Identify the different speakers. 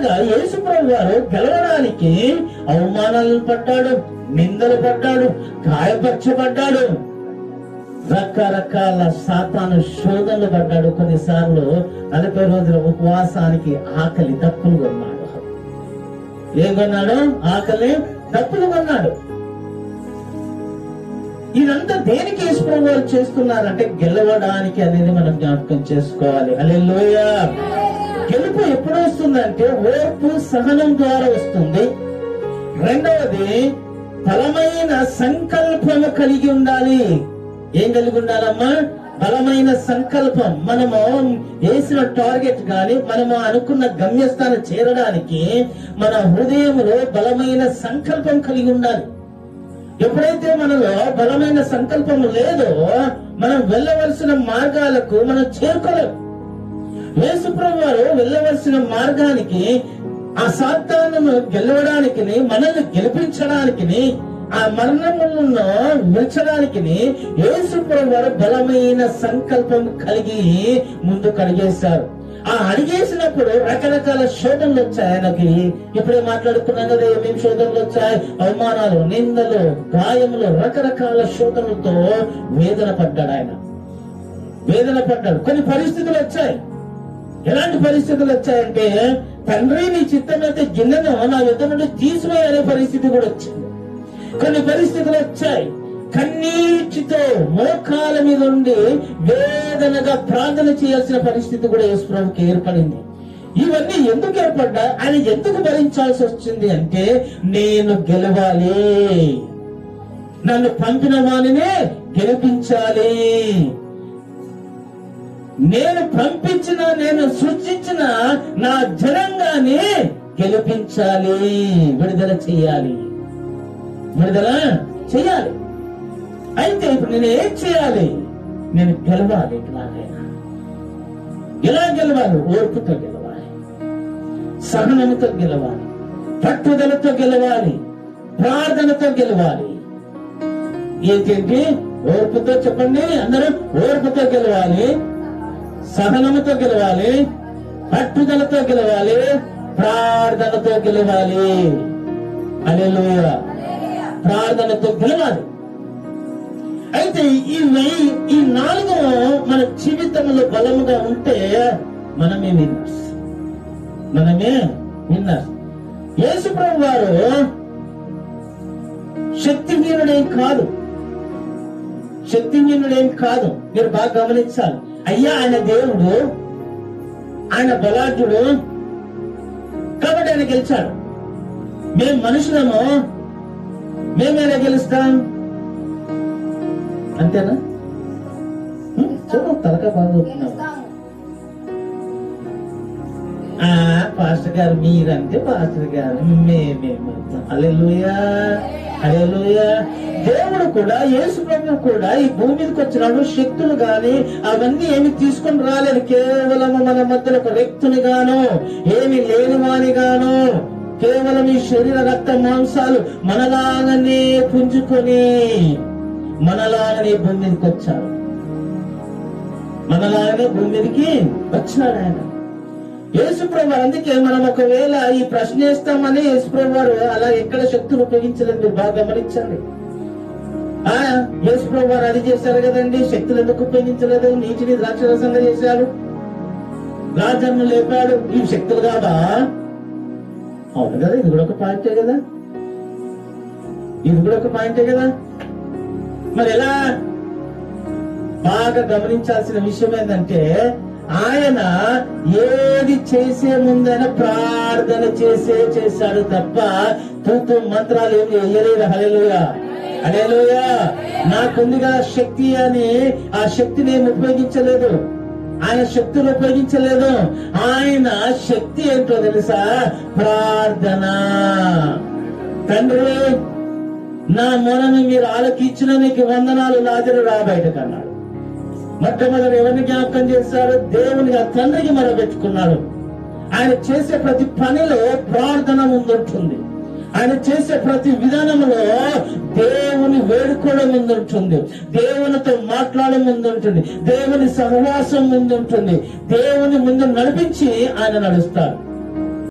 Speaker 1: అలాగా యేసుప్రభు వారు గెలవడానికి అవమానాలను పడ్డాడు, నిందలు పడ్డాడు, గాయపరచబడ్డాడు, రకరకాల సాతాను శోధనలు పడ్డాడు. కొన్నిసార్లు 40 రోజుల ఉపవాసానికి ఆకలి దప్పులు కొన్నాడు. ఏం కొన్నాడు? ఆకలి దప్పులు కొన్నాడు. ఇదంతా దేనికి యేసుప్రభు వారు చేస్తున్నారంటే గెలవడానికి అనేది మనం జ్ఞాపకం చేసుకోవాలి. హల్లెలూయా. గెలుపు ఎప్పుడు వస్తుందంటే ఓర్పు సహనం ద్వారా వస్తుంది. రెండవది బలమైన సంకల్పము కలిగి ఉండాలి. ఏం కలిగి ఉండాలమ్మా? బలమైన సంకల్పం. మనము వేసిన టార్గెట్ గాని మనము అనుకున్న గమ్యస్థానం చేరడానికి మన హృదయంలో బలమైన సంకల్పం కలిగి ఉండాలి. ఎప్పుడైతే మనలో బలమైన సంకల్పం లేదో మనం వెళ్ళవలసిన మార్గాలకు మనం చేరుకోలేం. యేసుప్రభు వారు వెళ్ళవలసిన మార్గానికి, ఆ సాతానును గెలవడానికి, మనల్ని గెలిపించడానికి, ఆ మరణములను విడిచడానికి యేసుప్రభు వారు బలమైన సంకల్పం కలిగి ముందుకు అడిగేశారు. ఆ అడిగేసినప్పుడు రకరకాల శోధనలు వచ్చాయి ఆయనకి. ఇప్పుడే మాట్లాడుకున్నాం కదా, ఏమేమి శోధనలు వచ్చాయి? అవమానాలు, నిందలు, గాయములు, రకరకాల శోధనలతో వేదన పడ్డాడు. ఆయన వేదన పడ్డాడు. కొన్ని పరిస్థితులు వచ్చాయి. ఎలాంటి పరిస్థితులు వచ్చాయంటే, తండ్రి నీ చిత్తమైతే గిన్నెను నా యుద్ధ నుండి తీసివేయనే పరిస్థితి కూడా వచ్చింది. కొన్ని పరిస్థితులు వచ్చాయి. కన్నీటితో మోకాల మీద ఉండి వేదనగా ప్రార్థన చేయాల్సిన పరిస్థితి కూడా యేసుప్రభుకి ఏర్పడింది. ఇవన్నీ ఎందుకు ఏర్పడ్డా, ఆయన ఎందుకు భరించాల్సి వచ్చింది అంటే, నేను గెలవాలి, నన్ను పంపిన వానినే గెలిపించాలి, నేను పంపించిన, నేను సృష్టించిన నా జనంగానే గెలిపించాలి, విడుదల చేయాలి, విడుదల చేయాలి. అయితే ఇప్పుడు నేను ఏం చేయాలి? నేను గెలవాలి. ఎలా గెలవాలి? ఓర్పుతో గెలవాలి, సహనముతో గెలవాలి, పట్టుదలతో గెలవాలి, ప్రార్థనతో గెలవాలి. ఏంటంటే ఓర్పుతో చెప్పండి అందరూ. ఓర్పుతో గెలవాలి, సహనముతో గెలవాలి, పట్టుదలతో గెలవాలి, ప్రార్థనతో గెలవాలి. హల్లెలూయా. ప్రార్థనతో గెలవాలి. అయితే ఈ 4 మన జీవితంలో బలముగా ఉంటే మనమే విన్నర్స్. మనమే విన్నర్స్. యేసుప్రభు వారు శక్తిహీనుడేం కాదు, శక్తిహీనుడేం కాదు. మీరు బాగా గమనించాలి. అయ్యా ఆయన దేవుడు, ఆయన బలాఢ్యుడు కాబట్టి ఆయన గెలిచాడు. మేము మనుషులము, మేమేలా గెలుస్తాం? అంతేనా? చూడు తలక బాగుతున్నావు. పాస్టర్ గారు మీరంటే పాస్టర్ గారు, మేమేమంటాం. హల్లెలూయా, హల్లెలూయా. దేవుడు కూడా, యేసు ప్రభువు కూడా ఈ భూమి మీదకి వచ్చినాడు. శక్తులు గాని అవన్నీ ఏమి తీసుకొని రాలేదు. కేవలం మన మధ్యలో ఒక వ్యక్తిని గాను, ఏమి లేని వాని గాను, కేవలం ఈ శరీర రక్త మాంసాలు మనలాగానే పుంజుకొని మనలాగానే భూమి మీదకి వచ్చాడు. మనలాగానే భూమి మీదకి వచ్చాడు ఆయన యేసుప్రభు. అందుకే మనం ఒకవేళ ఈ ప్రశ్న వేస్తామని యేసుప్రభు వారు అలా ఎక్కడ శక్తులు ఉపయోగించలేదు. మీరు బాగా గమనించండి. యేసుప్రభు వారు అది చేశారు కదండి, శక్తులు ఎందుకు ఉపయోగించలేదు? నీటిని ద్రాక్షరసంగా చేశాడు, రాజన్ను లేపాడు. ఈ శక్తులు కాదా? అవును కదా, ఇది కూడా ఒక పాయింటే కదా, ఇది కూడా ఒక పాయింటే కదా. మరి ఎలా? బాగా గమనించాల్సిన విషయం ఏంటంటే, ఆయన ఏది చేసే ముందైనా ప్రార్థన చేశాడు తప్ప తూతు మంత్రాలు ఏమి వేయలేదు. హల్లెలూయా, హల్లెలూయా. నాకుందిగా శక్తి అని ఆ శక్తిని ఏమి ఉపయోగించలేదు. ఆయన శక్తులు ఉపయోగించలేదు. ఆయన శక్తి ఏంటో తెలుసా? ప్రార్థన. తండ్రి నా మొరను మీరు ఆలకించిన నీకు వందనాలు, లాజరు రా బయటకు అన్నాడు. మొట్టమొదటి ఎవరిని జ్ఞాపకం చేశారు? దేవునిగా తండ్రికి మొరపెట్టుకున్నాడు. ఆయన చేసే ప్రతి పనిలో ప్రార్థన ముందుంటుంది. ఆయన చేసే ప్రతి విధానంలో దేవుని వేడుకోవడం ముందుంటుంది, దేవునితో మాట్లాడడం ముందుంటుంది, దేవుని సహవాసం ముందుంటుంది, దేవుని ముందు నడిపించి ఆయన నడుస్తారు.